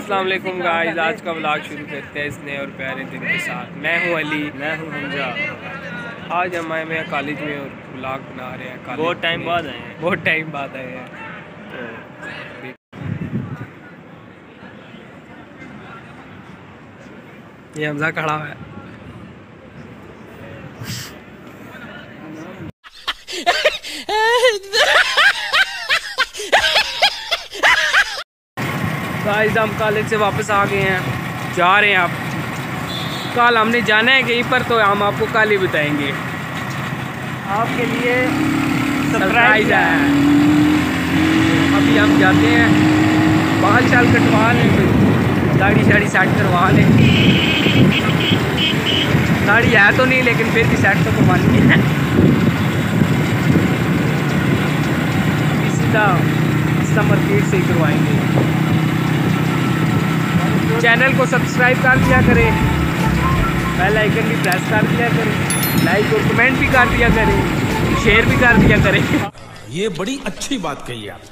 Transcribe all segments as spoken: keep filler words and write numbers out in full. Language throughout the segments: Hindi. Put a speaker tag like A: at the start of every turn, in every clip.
A: अस्सलाम वालेकुम गाइस, आज का व्लॉग शुरू करते हैं इस नए और प्यारे दिन के साथ। मैं हूं अली,
B: मैं हूं हमजा।
A: आज हम आए हैं कॉलेज में और व्लॉग बना रहे हैं।
B: बहुत टाइम बाद आए हैं
A: बहुत टाइम बाद आए हैं तो ये हमजा खड़ा है। गाइस हम कॉलेज से वापस आ गए हैं, जा रहे हैं। आप कल हमने जाना है कहीं पर, तो हम आपको कल ही बताएंगे।
B: आपके लिए
A: सरप्राइज है। अभी हम जाते हैं, बाल शाल कटवा लें, दाढ़ी शाड़ी सेट करवा लें। दाढ़ी है तो नहीं, लेकिन फिर भी सेट तो करवानी है। सीधा समर किट से ही करवाएंगे। चैनल को सब्सक्राइब कर दिया करें, बेल आइकन भी प्रेस कर दिया करें, लाइक और कमेंट भी कर दिया करें, शेयर भी कर दिया करें।
C: ये बड़ी अच्छी बात कही आप।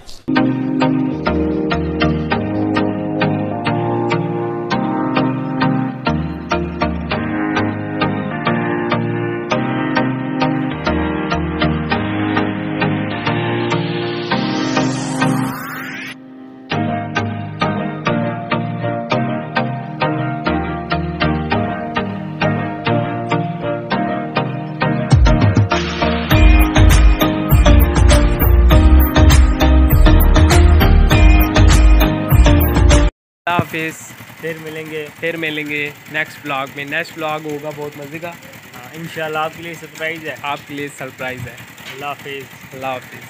A: हाफिज़,
B: फिर मिलेंगे
A: फिर मिलेंगे नेक्स्ट ब्लॉग में। नेक्स्ट ब्लॉग होगा बहुत मज़े का।
B: हाँ, इंशाल्लाह आपके लिए सरप्राइज़ है।
A: आपके लिए सरप्राइज़ है।
B: अल्लाह हाफिज़।
A: अल्लाह हाफिज़।